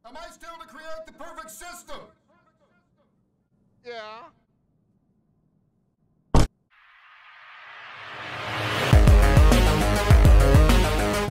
Am I still to create the perfect system? Yeah.